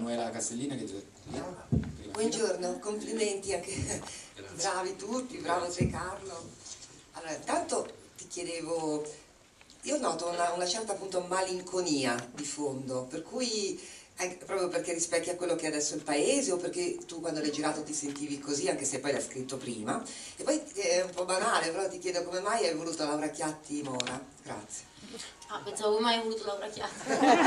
Manuela Castellina che Buongiorno, complimenti anche. Grazie. Bravi tutti, bravo te Carlo. Allora, intanto ti chiedevo, io noto una certa appunto malinconia di fondo, per cui proprio perché rispecchia quello che è adesso il paese o perché tu quando l'hai girato ti sentivi così, anche se poi l'hai scritto prima. E poi è un po' banale, però ti chiedo come mai hai voluto Laura Chiatti Mora? Grazie. Ah, pensavo mai hai voluto Laura Chiatti.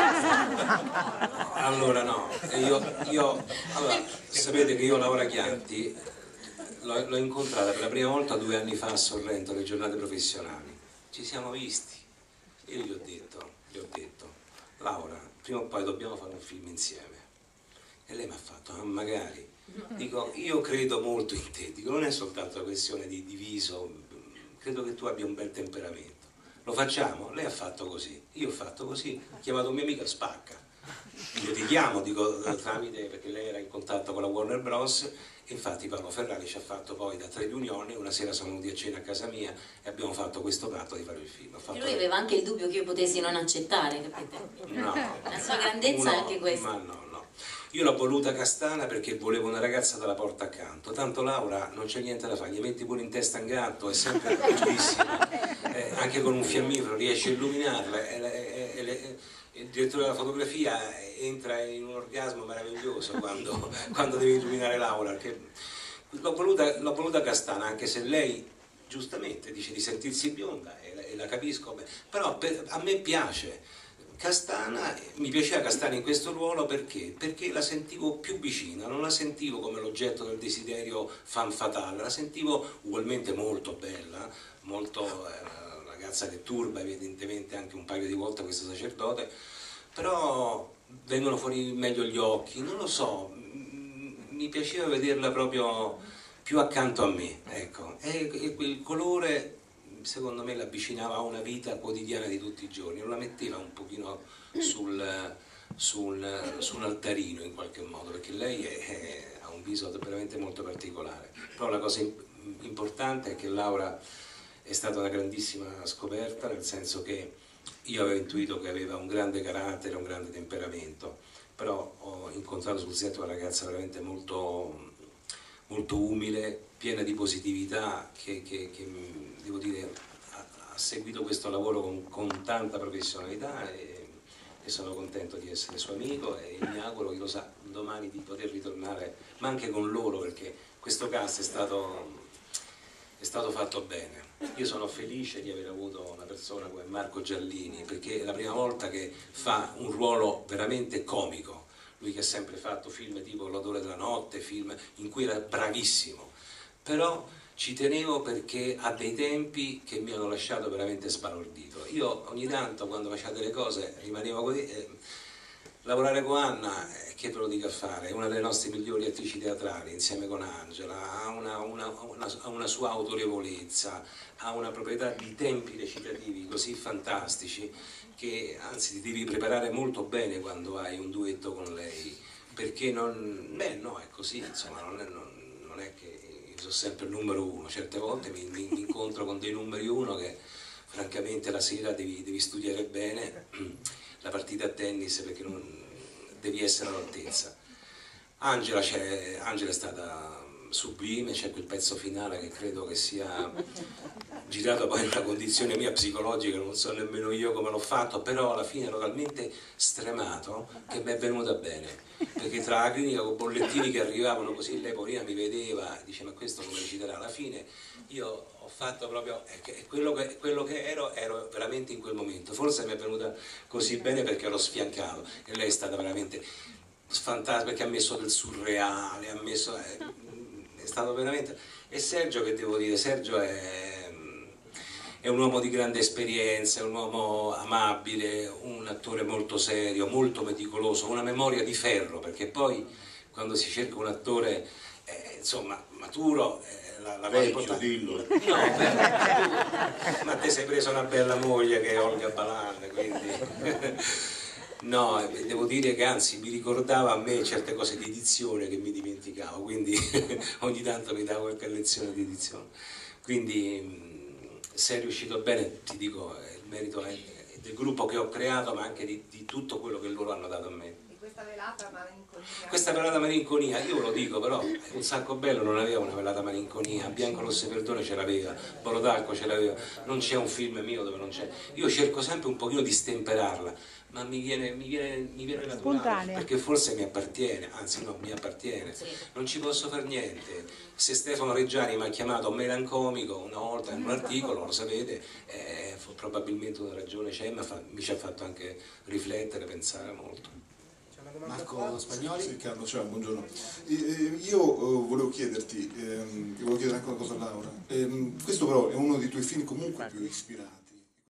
Allora no, allora, sapete che io Laura Chiatti l'ho incontrata per la prima volta 2 anni fa a Sorrento, alle giornate professionali. Ci siamo visti. Io gli ho detto, Laura, prima o poi dobbiamo fare un film insieme. E lei mi ha fatto, ah, magari. Dico, io credo molto in te, dico, non è soltanto una questione di viso, credo che tu abbia un bel temperamento. Lo facciamo? Lei ha fatto così, io ho fatto così, ho chiamato un mio amico, spacca. Io ti chiamo, dico, tramite, perché lei era in contatto con la Warner Bros. E infatti Paolo Ferrari ci ha fatto poi da 3 riunioni, una sera siamo venuti a cena a casa mia e abbiamo fatto questo patto di fare il film. E lui aveva anche il dubbio che io potessi non accettare, capite? No. La sua grandezza è anche questa. Ma no. Io l'ho voluta Castana perché volevo una ragazza dalla porta accanto, tanto Laura non c'è niente da fare, gli metti pure in testa un gatto, è sempre bellissima, anche con un fiammifero riesci a illuminarla, il direttore della fotografia entra in un orgasmo meraviglioso quando deve illuminare Laura, l'ho voluta Castana, anche se lei giustamente dice di sentirsi bionda e la capisco, però a me piace. Castana, mi piaceva Castana in questo ruolo perché la sentivo più vicina, non la sentivo come l'oggetto del desiderio fan fatale, la sentivo ugualmente molto bella, molto ragazza che turba evidentemente anche un paio di volte questo sacerdote, però vengono fuori meglio gli occhi, non lo so, mi piaceva vederla proprio più accanto a me, ecco, e quel colore secondo me l'avvicinava a una vita quotidiana di tutti i giorni, non la metteva un pochino su un altarino in qualche modo, perché lei ha un viso veramente molto particolare. Però la cosa importante è che Laura è stata una grandissima scoperta, nel senso che io avevo intuito che aveva un grande carattere, un grande temperamento, però ho incontrato sul set una ragazza veramente molto umile, piena di positività, che devo dire ha seguito questo lavoro con tanta professionalità e sono contento di essere suo amico e mi auguro, chi lo sa, domani di poter ritornare, ma anche con loro, perché questo cast è stato fatto bene. Io sono felice di aver avuto una persona come Marco Giallini, perché è la prima volta che fa un ruolo veramente comico. Lui che ha sempre fatto film tipo L'odore della notte, film in cui era bravissimo, però ci tenevo perché ha dei tempi che mi hanno lasciato veramente sbalordito. Io ogni tanto quando faceva delle cose rimanevo così, lavorare con Anna, che ve lo dico a fare, è una delle nostre migliori attrici teatrali insieme con Angela, ha una sua autorevolezza, ha una proprietà di tempi recitativi così fantastici che anzi ti devi preparare molto bene quando hai un duetto con lei, perché no, è così, insomma, non è che io sono sempre il numero uno, certe volte mi incontro con dei numeri uno che francamente la sera devi studiare bene la partita a tennis perché devi essere all'altezza. Angela è stata sublime, c'è quel pezzo finale che credo che sia girato poi in una condizione mia psicologica, non so nemmeno io come l'ho fatto, però alla fine ero talmente stremato che mi è venuta bene, perché tra la clinica con bollettini che arrivavano così, lei poverina mi vedeva, dice ma questo come reciterà, alla fine io ho fatto proprio quello che ero veramente in quel momento, forse mi è venuta così bene perché ero sfiancato e lei è stata veramente fantastica perché ha messo del surreale, è stato veramente. E Sergio, che devo dire, Sergio è un uomo di grande esperienza, è un uomo amabile, un attore molto serio, molto meticoloso, una memoria di ferro, perché poi quando si cerca un attore insomma maturo la cosa dillo. No, ma te sei preso una bella moglie che è Olga Balan, quindi no, devo dire che anzi mi ricordava a me certe cose di edizione che mi dimenticavo, quindi ogni tanto mi davo qualche lezione di edizione, quindi se è riuscito bene, ti dico, il merito è del gruppo che ho creato, ma anche di tutto quello che loro hanno dato a me. questa velata malinconia. Questa velata malinconia, io ve lo dico, però un sacco bello non aveva una velata malinconia, Bianco Rosso e Verdone ce l'aveva, Bolo d'acqua ce l'aveva, non c'è un film mio dove non c'è. Io cerco sempre un pochino di stemperarla, ma mi viene naturale, spontanea, perché forse mi appartiene, anzi no, mi appartiene, non ci posso fare niente. Se Stefano Reggiani mi ha chiamato melancomico una volta in un articolo, lo sapete, probabilmente una ragione c'è, ma mi ci ha fatto anche riflettere, pensare molto. Marco Spagnoli? Sì, Carlo, ciao, buongiorno. Io volevo chiederti, volevo chiedere anche una cosa a Laura. Questo però è uno dei tuoi film comunque più ispirati.